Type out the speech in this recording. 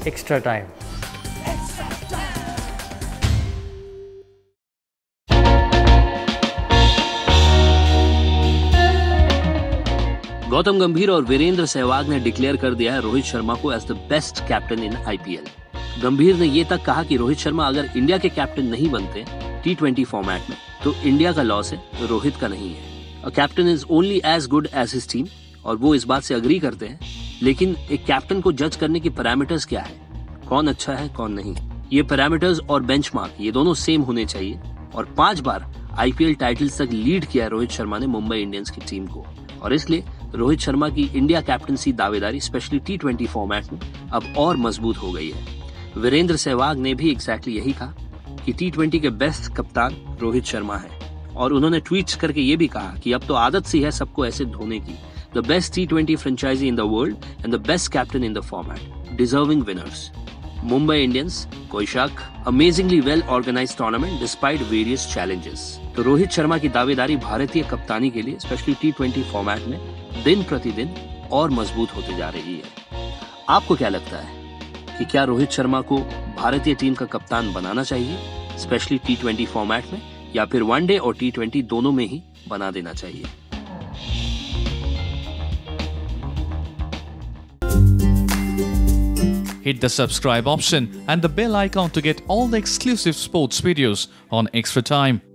Extra time. Gautam गंभीर और वीरेंद्र सहवाग ने डिक्लेयर कर दिया है रोहित शर्मा को as the best captain in IPL. Gambhir ने ये तक कहा कि रोहित शर्मा अगर इंडिया के कैप्टन नहीं बनते T20 फॉर्मेट में तो इंडिया का लॉस है, रोहित का नहीं है। A captain is only as good as his team, और वो इस बात से अग्री करते हैं। लेकिन एक कैप्टन को जज करने की पैरामीटर्स क्या है, कौन अच्छा है कौन नहीं, ये पैरामीटर्स और बेंचमार्क ये दोनों सेम होने चाहिए। और 5 बार आईपीएल टाइटल्स तक लीड किया रोहित शर्मा ने मुंबई इंडियंस की टीम को, और इसलिए रोहित शर्मा की इंडिया कैप्टनसी दावेदारी स्पेशली T20 फॉर्मेट में अब और मजबूत हो गई है। वीरेंद्र सहवाग ने भी एग्जैक्टली यही कहा कि T20 के बेस्ट कप्तान रोहित शर्मा है, और उन्होंने ट्वीट करके ये भी कहा कि अब तो आदत सी है सबको ऐसे धोने की। The best T20 franchise in the world and the best captain in the format, deserving winners. Mumbai Indians, कोई शक, amazingly well organised tournament despite various challenges. तो रोहित शर्मा की दावेदारी भारतीय कप्तानी के लिए स्पेशली T20 फॉर्मेट में दिन प्रतिदिन और मजबूत होती जा रही है। आपको क्या लगता है कि क्या रोहित शर्मा को भारतीय टीम का कप्तान बनाना चाहिए स्पेशली T20 फॉर्मेट में, या फिर वनडे और T20 दोनों में ही बना देना चाहिए? Hit the subscribe option and the bell icon to get all the exclusive sports videos on Extra Time.